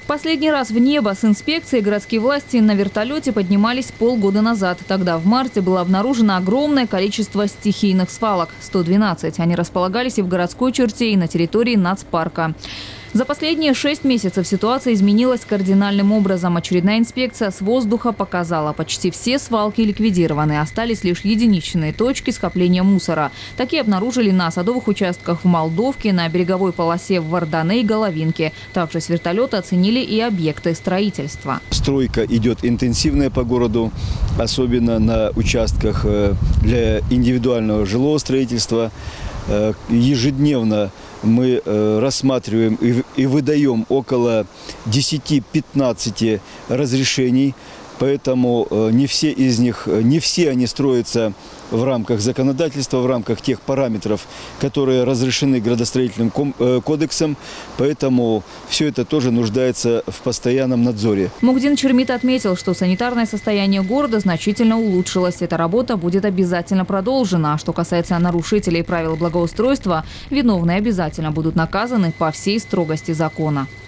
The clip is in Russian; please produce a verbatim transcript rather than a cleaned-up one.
Последний раз в небо с инспекцией городские власти на вертолете поднимались полгода назад. Тогда в марте было обнаружено огромное количество стихийных свалок – сто двенадцать. Они располагались и в городской черте, и на территории нацпарка. За последние шесть месяцев ситуация изменилась кардинальным образом. Очередная инспекция с воздуха показала, почти все свалки ликвидированы. Остались лишь единичные точки скопления мусора. Такие обнаружили на садовых участках в Молдовке, на береговой полосе в Вардане и Головинке. Также с вертолета оценили и объекты строительства. Стройка идет интенсивная по городу, особенно на участках для индивидуального жилого строительства. Ежедневно мы рассматриваем и выдаем около десяти-пятнадцати разрешений, поэтому не все из них, не все они строятся в рамках законодательства, в рамках тех параметров, которые разрешены градостроительным кодексом, поэтому все это тоже нуждается в постоянном надзоре. Мухдин Чермит отметил, что санитарное состояние города значительно улучшилось. Эта работа будет обязательно продолжена. А что касается нарушителей правил благоустройства, виновные обязательно будут наказаны по всей строгости закона.